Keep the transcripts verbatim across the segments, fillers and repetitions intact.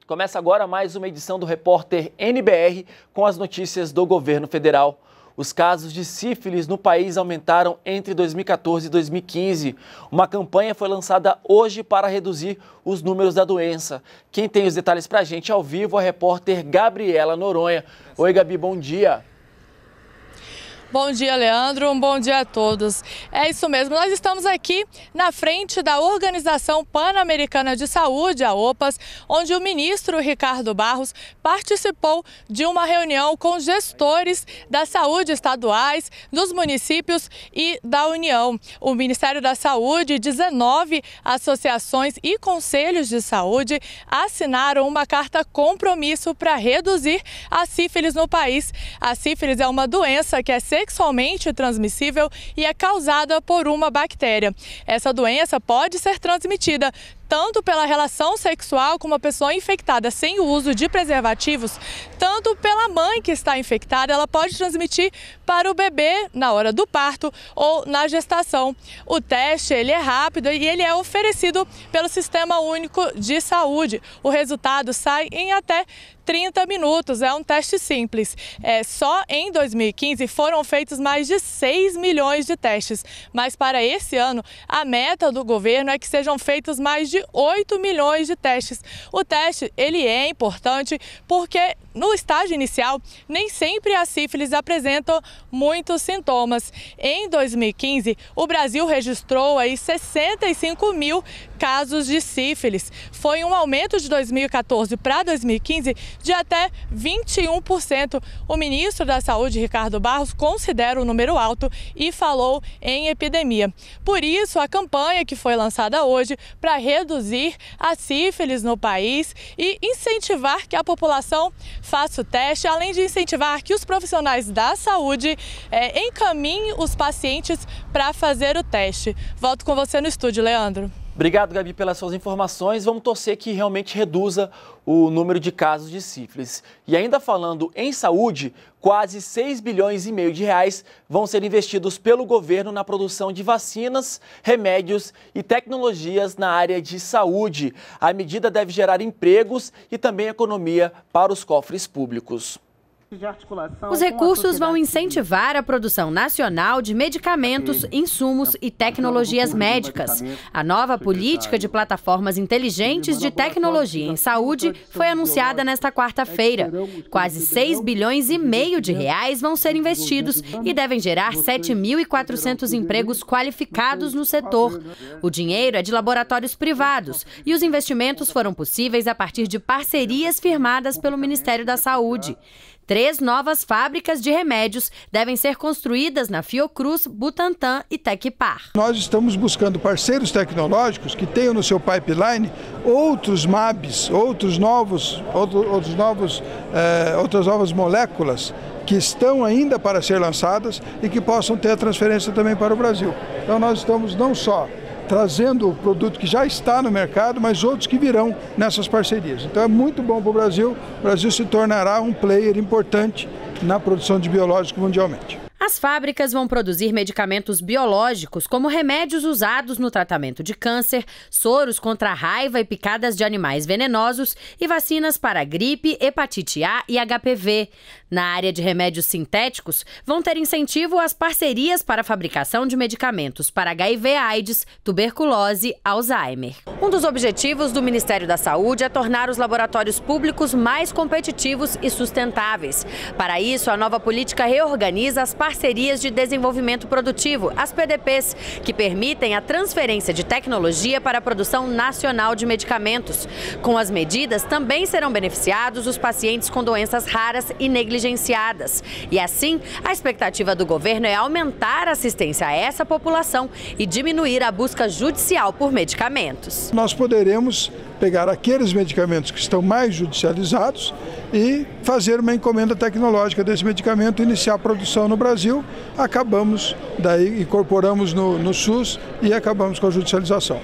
Começa agora mais uma edição do Repórter N B R com as notícias do governo federal. Os casos de sífilis no país aumentaram entre dois mil e quatorze e dois mil e quinze. Uma campanha foi lançada hoje para reduzir os números da doença. Quem tem os detalhes para a gente ao vivo é a repórter Gabriela Noronha. Oi, Gabi, bom dia. Bom dia, Leandro. Um bom dia a todos. É isso mesmo, nós estamos aqui na frente da Organização Pan-Americana de Saúde, a OPAS, onde o ministro Ricardo Barros participou de uma reunião com gestores da saúde estaduais, dos municípios e da União. O Ministério da Saúde e dezenove associações e conselhos de saúde assinaram uma carta compromisso para reduzir a sífilis no país. A sífilis é uma doença que é sexualmente transmissível e é causada por uma bactéria. Essa doença pode ser transmitida tanto pela relação sexual com uma pessoa infectada sem o uso de preservativos, tanto pela mãe que está infectada, ela pode transmitir para o bebê na hora do parto ou na gestação. O teste ele é rápido e ele é oferecido pelo Sistema Único de Saúde. O resultado sai em até trinta minutos, é um teste simples. É, só em dois mil e quinze foram feitos mais de seis milhões de testes, mas para esse ano a meta do governo é que sejam feitos mais de oito milhões de testes. O teste ele é importante porque no estágio inicial nem sempre a sífilis apresenta muitos sintomas. Em dois mil e quinze, o Brasil registrou aí sessenta e cinco mil casos de sífilis. Foi um aumento de dois mil e quatorze para dois mil e quinze de até vinte e um por cento. O ministro da Saúde, Ricardo Barros, considera o número alto e falou em epidemia. Por isso, a campanha que foi lançada hoje para reduzir a sífilis no país e incentivar que a população faça o teste, além de incentivar que os profissionais da saúde é, encaminhem os pacientes para fazer o teste. Volto com você no estúdio, Leandro. Obrigado, Gabi, pelas suas informações. Vamos torcer que realmente reduza o número de casos de sífilis. E ainda falando em saúde, quase seis bilhões e meio de reais vão ser investidos pelo governo na produção de vacinas, remédios e tecnologias na área de saúde. A medida deve gerar empregos e também economia para os cofres públicos. Os recursos vão incentivar a produção nacional de medicamentos, insumos e tecnologias médicas. A nova política de plataformas inteligentes de tecnologia em saúde foi anunciada nesta quarta-feira. Quase seis bilhões e meio de reais vão ser investidos e devem gerar sete mil e quatrocentos empregos qualificados no setor. O dinheiro é de laboratórios privados e os investimentos foram possíveis a partir de parcerias firmadas pelo Ministério da Saúde. Três novas fábricas de remédios devem ser construídas na Fiocruz, Butantan e Tecpar. Nós estamos buscando parceiros tecnológicos que tenham no seu pipeline outros M A Bs, outros novos, outro, outros novos, eh, outras novas moléculas que estão ainda para ser lançadas e que possam ter a transferência também para o Brasil. Então nós estamos não só trazendo o produto que já está no mercado, mas outros que virão nessas parcerias. Então é muito bom para o Brasil, o Brasil se tornará um player importante na produção de biológicos mundialmente. As fábricas vão produzir medicamentos biológicos, como remédios usados no tratamento de câncer, soros contra a raiva e picadas de animais venenosos e vacinas para gripe, hepatite A e H P V. Na área de remédios sintéticos, vão ter incentivo às parcerias para a fabricação de medicamentos para H I V/AIDS, tuberculose, Alzheimer. Um dos objetivos do Ministério da Saúde é tornar os laboratórios públicos mais competitivos e sustentáveis. Para isso, a nova política reorganiza as parcerias de desenvolvimento produtivo, as P D Ps, que permitem a transferência de tecnologia para a produção nacional de medicamentos. Com as medidas, também serão beneficiados os pacientes com doenças raras e negligenciadas. E assim, a expectativa do governo é aumentar a assistência a essa população e diminuir a busca judicial por medicamentos. Nós poderemos pegar aqueles medicamentos que estão mais judicializados e fazer uma encomenda tecnológica desse medicamento, iniciar a produção no Brasil, acabamos, daí incorporamos no, no SUS e acabamos com a judicialização.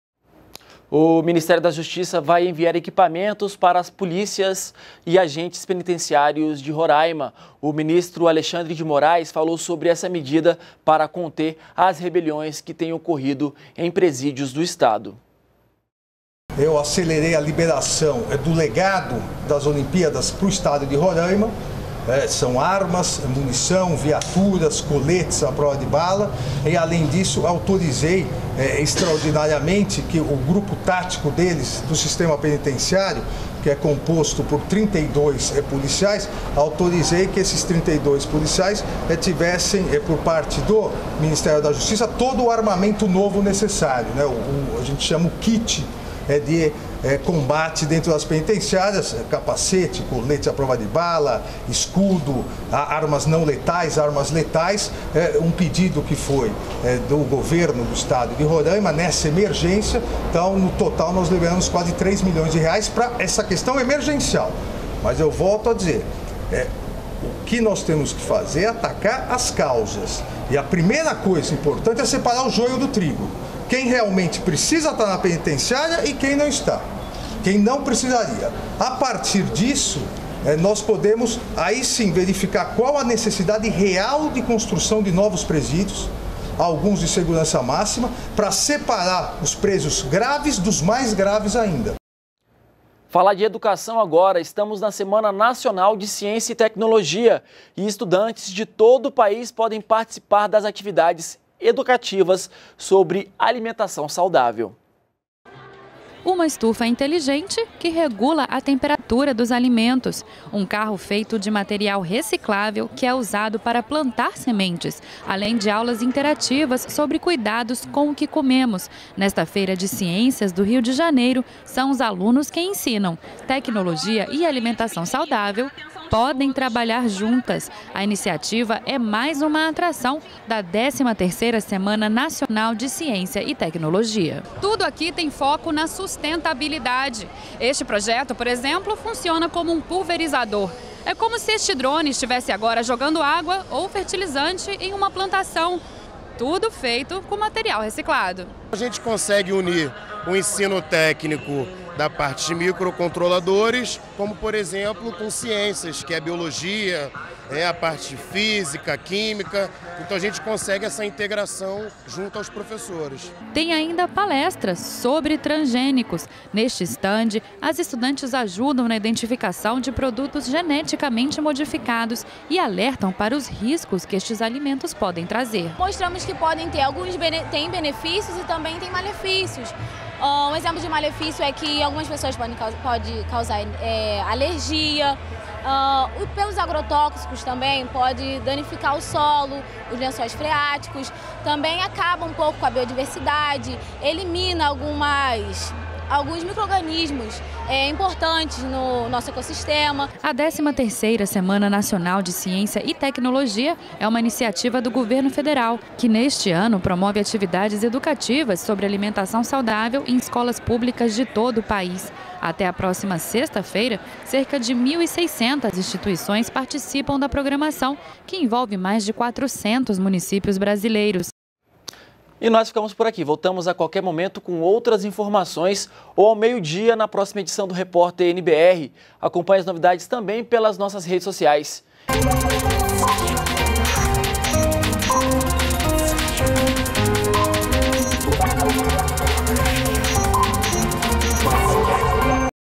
O Ministério da Justiça vai enviar equipamentos para as polícias e agentes penitenciários de Roraima. O ministro Alexandre de Moraes falou sobre essa medida para conter as rebeliões que têm ocorrido em presídios do estado. eu acelerei a liberação do legado das Olimpíadas para o estado de Roraima. É, são armas, munição, viaturas, coletes à prova de bala e, além disso, autorizei é, extraordinariamente que o grupo tático deles, do sistema penitenciário, que é composto por trinta e dois é, policiais, autorizei que esses trinta e dois policiais é, tivessem, é, por parte do Ministério da Justiça, todo o armamento novo necessário, né? o, o, a gente chama o kit é, de É, combate dentro das penitenciárias, é, capacete, colete à prova de bala, escudo, a, armas não letais, armas letais, é, um pedido que foi é, do governo do estado de Roraima nessa emergência. Então, no total, nós liberamos quase três milhões de reais para essa questão emergencial. Mas eu volto a dizer, é, o que nós temos que fazer é atacar as causas. E a primeira coisa importante é separar o joio do trigo. Quem realmente precisa estar na penitenciária e quem não está. Quem não precisaria. A partir disso, nós podemos aí sim verificar qual a necessidade real de construção de novos presídios, alguns de segurança máxima, para separar os presos graves dos mais graves ainda. Falar de educação agora, estamos na Semana Nacional de Ciência e Tecnologia e estudantes de todo o país podem participar das atividades educativas sobre alimentação saudável. Uma estufa inteligente que regula a temperatura dos alimentos. Um carro feito de material reciclável que é usado para plantar sementes, além de aulas interativas sobre cuidados com o que comemos. Nesta Feira de Ciências do Rio de Janeiro, são os alunos que ensinam. Tecnologia e alimentação saudável podem trabalhar juntas. A iniciativa é mais uma atração da décima terceira Semana Nacional de Ciência e Tecnologia. Tudo aqui tem foco na sustentabilidade. Este projeto, por exemplo, funciona como um pulverizador. É como se este drone estivesse agora jogando água ou fertilizante em uma plantação. Tudo feito com material reciclado. A gente consegue unir o ensino técnico da parte de microcontroladores, como por exemplo com ciências, que é a biologia, é a parte física, química. Então a gente consegue essa integração junto aos professores. Tem ainda palestras sobre transgênicos. Neste estande, as estudantes ajudam na identificação de produtos geneticamente modificados e alertam para os riscos que estes alimentos podem trazer. Mostramos que podem ter alguns bene- tem benefícios e também tem malefícios. Uh, um exemplo de malefício é que algumas pessoas podem causar, pode causar é, alergia. Uh, pelos agrotóxicos também pode danificar o solo, os lençóis freáticos. Também acaba um pouco com a biodiversidade, elimina algumas... alguns micro-organismos é, importantes no nosso ecossistema. A décima terceira Semana Nacional de Ciência e Tecnologia é uma iniciativa do governo federal, que neste ano promove atividades educativas sobre alimentação saudável em escolas públicas de todo o país. Até a próxima sexta-feira, cerca de mil e seiscentas instituições participam da programação, que envolve mais de quatrocentos municípios brasileiros. E nós ficamos por aqui. Voltamos a qualquer momento com outras informações ou ao meio-dia na próxima edição do Repórter N B R. Acompanhe as novidades também pelas nossas redes sociais.